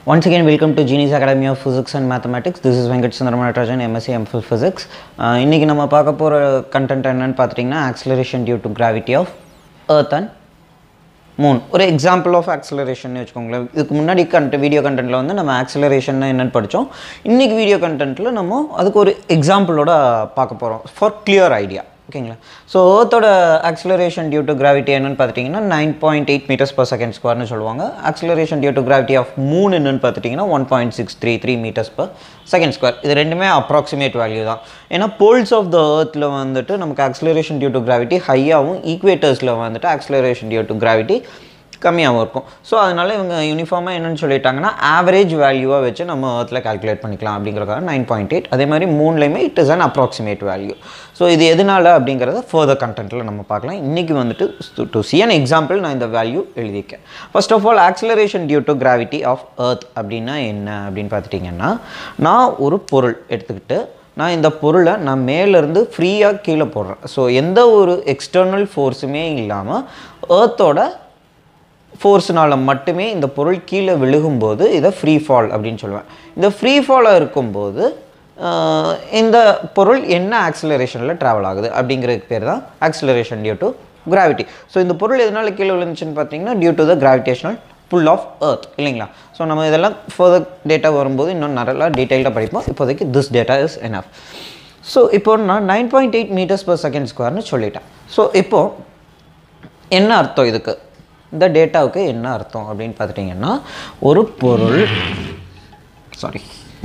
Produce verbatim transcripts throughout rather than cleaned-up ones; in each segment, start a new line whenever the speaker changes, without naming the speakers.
Once again, welcome to Genius Academy of Physics and Mathematics. This is Venkat Sundaramatrajan, M S c M Phil Physics. இன்னைக்கு நம்ம பார்க்க போற content என்னன்னு பார்த்தீங்கன்னா acceleration due to gravity of Earth and Moon. ஒரு example of acceleration னு வெச்சுக்கோங்களேன். இதுக்கு முன்னாடி கண்டென்ட் வீடியோ கண்டென்ட்ல வந்து நம்ம acceleration னா என்னன்னு படிச்சோம். இன்னைக்கு வீடியோ கண்டென்ட்ல நம்ம அதுக்கு ஒரு எக்ஸாம்பிளோட பார்க்க போறோம் for clear idea. ஓகேங்களா சோ எர்த்தோட acceleration due to gravity என்னன்னு பாத்தீங்கன்னா nine point eight meters per second square னு சொல்வாங்க. acceleration due to gravity of moon என்னன்னு பாத்தீங்கன்னா one point six three three meters per second square. இது ரெண்டுமே approximate value தான். ஏனா poles of the earthல வந்துட்டு நமக்கு acceleration due to gravity ஹையாவும் equatorsல வந்துட்டு acceleration due to gravity கம்மியாவும் இருக்கும். சோ அதனால இவங்க யூனிஃபார்மா என்னன்னு சொல்லிட்டாங்கன்னா ஆவரேஜ் வேல்யூவா வெச்சு நம்ம எர்த்ல கால்குலேட் பண்ணிக்கலாம் அப்படிங்கறதுக்காக nine point eight. அதே மாதிரி மூன்லயுமே it is an approximate value. So இது எதனால அப்படிங்கறத further contentல நம்ம பார்க்கலாம். இன்னைக்கு வந்துட்டு to see an example நான் இந்த வேல்யூ எழுதிக்கேன். First of all, acceleration due to gravity of earth அப்படினா என்ன அப்படினு பார்த்துட்டீங்கன்னா நான் ஒரு பொருள் எடுத்துக்கிட்டு நான் இந்த பொருளை நான் மேல இருந்து ஃப்ரீயா கீழ போடுறேன். சோ எந்த ஒரு எக்ஸ்டர்னல் ஃபோர்ஸுமே இல்லாம எர்த்தோட ஃபோர்ஸ்னால மட்டுமே இந்த பொருள் கீழ விழுகும்போது இத ஃப்ரீ ஃபால் அப்படினு சொல்லுவேன். இந்த ஃப்ரீ ஃபாலா இருக்கும்போது இந்த பொருள் என்ன ஆக்ஸலரேஷன்ல டிராவல் ஆகுது அப்படிங்கிறதுக்கு பேர் தான் acceleration due to gravity. So இந்த பொருள் எதனால கீழ விழுந்துச்சுன்னு பாத்தீங்கன்னா due to the gravitational pull of earth இல்லீங்களா. சோ நம்ம இதெல்லாம் further data வரும்போது இன்னும் நிறைய டீடைலா படிப்போம். இப்போதைக்கு this data is enough. So இப்போ நான் nine point eight meters per second square னு சொல்லிட்டேன். சோ இப்போ என்ன அர்த்தம் இதுக்கு? இந்த டேட்டாவுக்கு என்ன அர்த்தம் அப்படினு பார்த்துட்டீங்கன்னா ஒரு பொருள் சாரி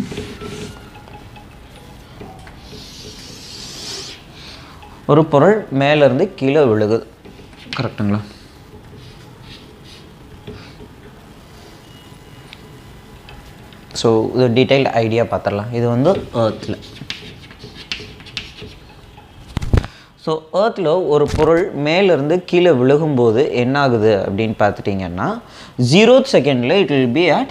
ஒரு பொருள் மேல இருந்து கீழ விழுகுது. கரெக்ட்டுங்களா? சோ இது டீடைல்ட் ஐடியா பார்த்தறலாம். இது வந்து எர்த்ல சோ எர்த்ல ஒரு பொருள் மேல இருந்து கீழ விழுகும்போது என்ன ஆகுது அப்படினு பார்த்துட்டீங்கன்னா zeroth செகண்ட்ல it will be at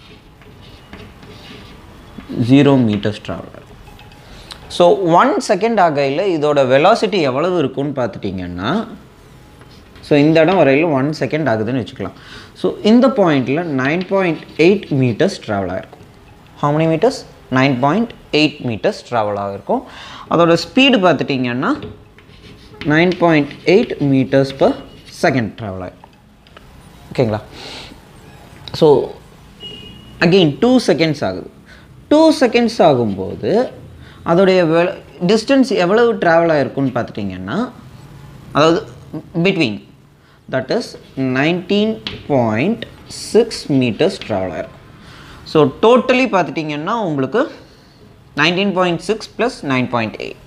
zero meters travel. So one second ஆகையில இதோட velocity எவ்வளவு இருக்கும்னு பார்த்துட்டீங்கன்னா சோ இந்த இடம் வரையில one second ஆகுதுன்னு வெச்சுக்கலாம். சோ இந்த பாயிண்ட்ல nine point eight meters travel ஆயிருக்கும். How many meters? nine point eight meters travel ஆயிருக்கும். அதோட ஸ்பீட் பார்த்துட்டீங்கன்னா nine point eight meters per second travel ஆயிருக்கும். ஓகேங்களா? சோ again two seconds ஆகுது. two seconds ஆகும்போது அதோட distance எவ்வளவு travel ஆயிருக்கும்னு பார்த்துட்டீங்கன்னா அதாவது between that is nineteen point six meters travel ஆயிருக்கும். சோ டோட்டலி பார்த்துட்டீங்கன்னா உங்களுக்கு nineteen point six plus nine point eight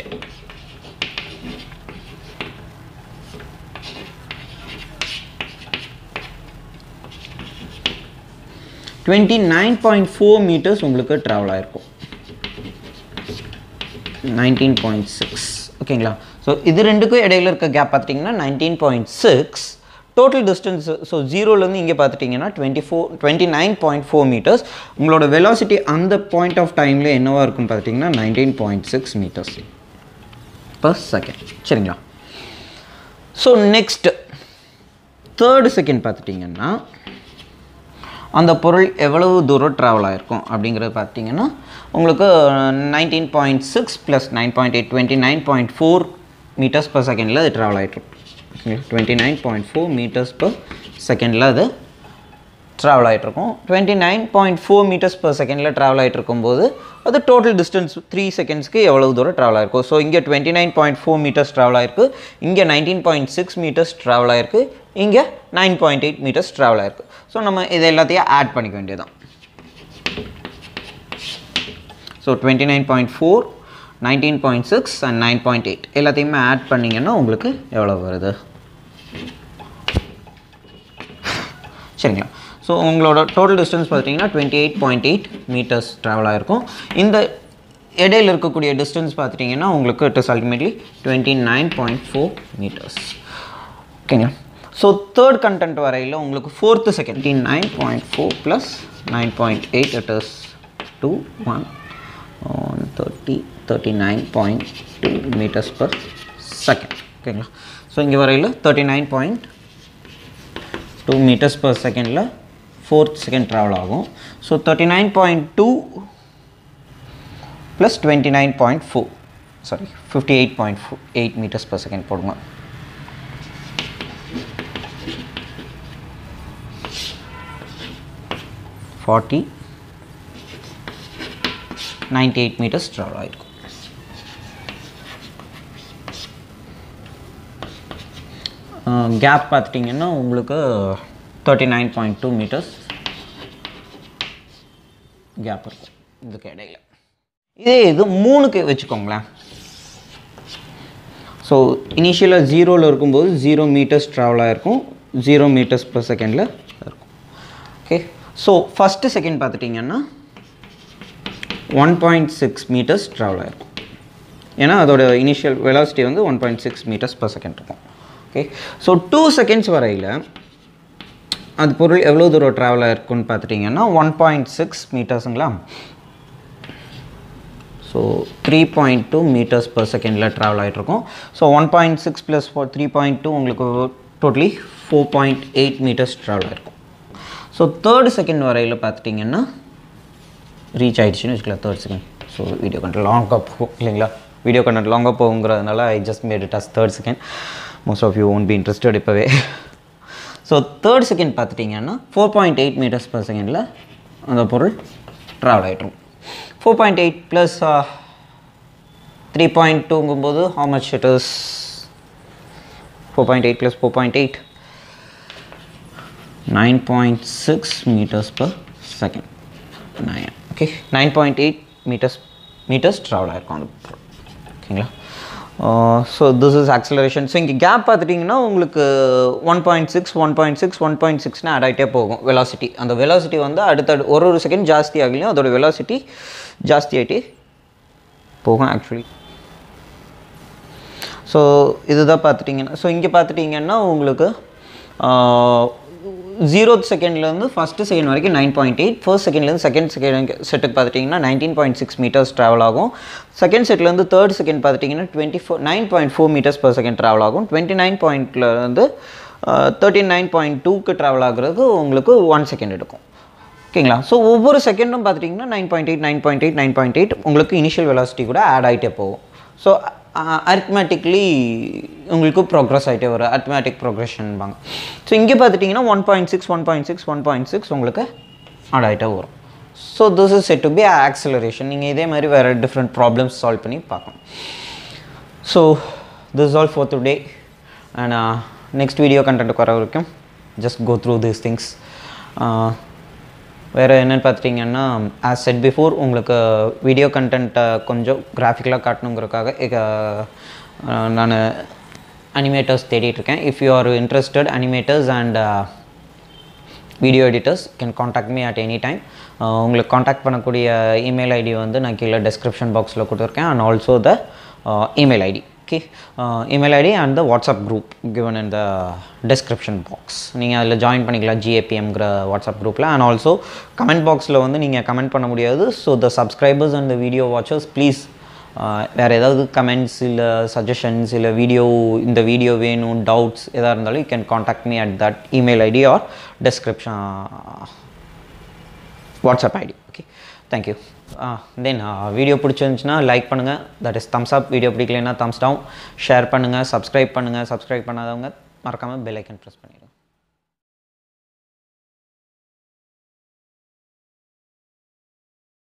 twenty-nine point four meters உங்களுக்கு travel ஆயிருக்கும். nineteen point six ஓகேங்களா? சோ இது ரெண்டுக்கும் இடையில இருக்க கேப் பார்த்துட்டீங்கன்னா nineteen point six. total distance so zero ல இருந்து இங்க பார்த்துட்டீங்கன்னா twenty-four twenty-nine point four meters. உங்களோட velocity அந்த point of time ல என்னவா இருக்கும் பார்த்துட்டீங்கன்னா nineteen point six meters per second. சரிங்களா? சோ நெக்ஸ்ட் third second பார்த்துட்டீங்கன்னா அந்த பொருள் எவ்வளவு தூரம் டிராவல் ஆயிருக்கும் அப்படிங்கறது பாத்தீங்கன்னா உங்களுக்கு nineteen point six plus nine point eight twenty-nine point four meters per second ல டிராவல் ஆயிட்டு இருக்கு. twenty-nine point four meters per second ல அது டிராவல் ஆயிட்டு இருக்கும். twenty-nine point four meters per second ல டிராவல் ஆயிட்டு இருக்கும்போது அது total distance three seconds க்கு எவ்வளவு தூரம் டிராவல் ஆயிருக்கும். சோ இங்க twenty-nine point four meters travel ஆயிருக்கு. இங்க nineteen point six meters travel ஆயிருக்கு. இங்க nine point eight meters travel ஆயிருக்கு. சோ நம்ம இத எல்லாத்தையும் ஆட் பண்ணிக்க வேண்டியதுதான். So twenty-nine point four, nineteen point six and nine point eight எல்லாத்தையும் ஆட் பண்ணீங்கன்னா உங்களுக்கு எவ்வளவு வருது? சரிங்களா? சோ உங்களோட டோட்டல் டிஸ்டன்ஸ் பாத்தீங்கன்னா twenty-eight point eight meters travel ஆயிருக்கும். இந்த இடையில இருக்கக்கூடிய டிஸ்டன்ஸ் பாத்தீங்கன்னா உங்களுக்கு it is ultimately twenty-nine point four meters. ஓகேங்களா? So third content வரையில உங்களுக்கு fourth second twenty-nine point four plus nine point eight it is two one on thirty thirty-nine point two meters per second. ஓகேங்களா? So இங்க வரையில thirty-nine point two meters per second ல fourth second travel ஆகும். So thirty-nine point two plus twenty-nine point four, sorry, fifty-eight point eight meters per second போடுங்க. forty, ninety-eight meters travel ஆயிருக்கும். Gap பார்த்துட்டிங்கன்னா உங்களுக்கு thirty-nine point two meters gap இருக்கும் இதுக்கு இடையில. இதே இது மூணுக்கு வச்சுக்கோங்களேன். ஸோ இனிஷியலாக ஜீரோவில் இருக்கும்போது ஜீரோ மீட்டர்ஸ் ட்ராவல் ஆகிருக்கும், ஜீரோ மீட்டர்ஸ் பர் செகண்டில் இருக்கும். ஓகே, ஸோ ஃபஸ்ட்டு செகண்ட் பார்த்துட்டிங்கன்னா one point six meters travel ஆகிருக்கும். ஏன்னா அதோட இனிஷியல் வெலாசிட்டி வந்து one point six meters per second இருக்கும். ஓகே, ஸோ டூ செகண்ட்ஸ் வரையில் அது பொருள் எவ்வளோ தூரம் ட்ராவல் ஆகிருக்குன்னு பார்த்துட்டிங்கன்னா ஒன் பாயிண்ட் சிக்ஸ் மீட்டர்ஸுங்களா. So three point two meters per செகண்டில் ட்ராவல் ஆகிட்ருக்கும். So one point six plus four three point two உங்களுக்கு totally four point eight meters travel ஆகிருக்கும். ஸோ தேர்டு செகண்ட் வரையில் பார்த்துட்டிங்கன்னா ரீச் ஆகிடுச்சின்னு வச்சுக்கலாம் third second. So video content லாங்காக போகும் இல்லைங்களா, வீடியோ கண்டென்ட் லாங்காக போகுங்கிறதுனால I just made it as third second. Most of you won't be interested இப்போவே. ஸோ தேர்ட் செகண்ட் பார்த்துட்டிங்கன்னா four point eight meters per செகண்டில் அந்த பொருள் ட்ராவல் ஆகிட்ரும். Four point eight plus three point டூங்கும்போது how much it is? Four point eight plus four point eight nine point six meters per second. Nine okay nine point eight meters meters travel ஆகிருக்கும் அந்த பொருள். ஓகேங்களா. So this is acceleration. So இங்கே gap பார்த்துட்டிங்கன்னா உங்களுக்கு one point six one point six one point சிக்ஸ்னு add ஆகிட்டே போகும் வெலாசிட்டி. அந்த வெலாசிட்டி வந்து அடுத்த ஒரு ஒரு செகண்ட் ஜாஸ்தி ஆகலையும் அதோட வெலாசிட்டி ஜாஸ்தி ஆகிட்டே போகும் ஆக்சுவலி. ஸோ இதுதான் பார்த்துட்டிங்கன்னா, ஸோ இங்கே பார்த்துட்டிங்கன்னா உங்களுக்கு ஜீரோத் செகண்ட்லேருந்து ஃபஸ்ட்டு செகண்ட் வரைக்கும் நைன் பாயிண்ட் எயிட், ஃபர்ஸ்ட் செகண்ட்லேருந்து செகண்ட் செகண்ட் செட்டுக்கு பார்த்துட்டிங்கன்னா nineteen point six meters travel ஆகும். செகண்ட் செட்லேருந்து தேர்ட் செகண்ட் பார்த்துட்டிங்கன்னா twenty four nine point four meters per second travel ஆகும். டுவெண்ட்டி நைன் பாயிண்ட்லேருந்து தேர்ட்டி நைன் பாயிண்ட் டூக்கு ட்ராவல் ஆகுறது உங்களுக்கு ஒன் செகண்ட் எடுக்கும். ஓகேங்களா. ஸோ ஒவ்வொரு செகண்டும் பார்த்துட்டிங்கன்னா nine point eight nine point eight nine point eight உங்களுக்கு இனிஷியல் வெலாசிட்டி கூட ஆட் ஆகிட்டே போகும். ஸோ அரித்மேட்டிக்லி உங்களுக்கு ப்ரோக்ரஸ் ஆகிட்டே வரும், அரித்மேட்டிக் ப்ரோக்ரெஷன்பாங்க. ஸோ இங்கே பார்த்துட்டிங்கன்னா one point six one point six one point six உங்களுக்கு ஆட் ஆகிட்டே வரும். So this is set to be acceleration. நீங்கள் இதே மாதிரி வேறு டிஃப்ரெண்ட் ப்ராப்ளம்ஸ் சால்வ் பண்ணி பார்க்கணும். So this is all for today. And next video கண்டென்ட்டுக்கு வர வரைக்கும் just go through these things. வேறு என்னென்னு பார்த்துட்டிங்கன்னா ஆஸ் செட் பிஃபோர் உங்களுக்கு வீடியோ கண்டென்ட்டை கொஞ்சம் கிராஃபிக்கலாக காட்டணுங்கிறதுக்காக நான் அனிமேட்டர்ஸ் தேடிட்டுருக்கேன். If you are interested animators and video editors can contact me at any time. உங்களுக்கு காண்டாக்ட் பண்ணக்கூடிய இமெயில் ஐடி வந்து நான் கீழே டிஸ்கிரிப்ஷன் பாக்ஸில் கொடுத்துருக்கேன். And also the email ID. Okay, uh, email I D and the WhatsApp group given in the description box. நீங்கள் அதில் join பண்ணிக்கலாம் ஜிஏபிஎம்ங்கிற வாட்ஸ்அப் குரூப்பில். அண்ட் ஆல்சோ கமெண்ட் பாக்ஸில் வந்து நீங்கள் கமெண்ட் பண்ண முடியாது. So the subscribers and the video watchers please வேறு ஏதாவது கமெண்ட்ஸ் இல்லை சஜஷன்ஸ் இல்லை வீடியோ இந்த வீடியோ வேணும் டவுட்ஸ் எதாக இருந்தாலும் you can contact me at that email ID or description WhatsApp ID. Okay, thank you. Then video பிடிச்சிருந்துச்சுன்னா லைக் பண்ணுங்கள், தட் இஸ் தம்ஸ் அப். வீடியோ பிடிக்கலைன்னா தம்ஸ் டவுன். ஷேர் பண்ணுங்கள், சப்ஸ்கிரைப் பண்ணுங்கள். சப்ஸ்கிரைப் பண்ணாதவங்க மறக்காமல் பெல் ஐக்கன் ப்ரெஸ் பண்ணிடுங்க.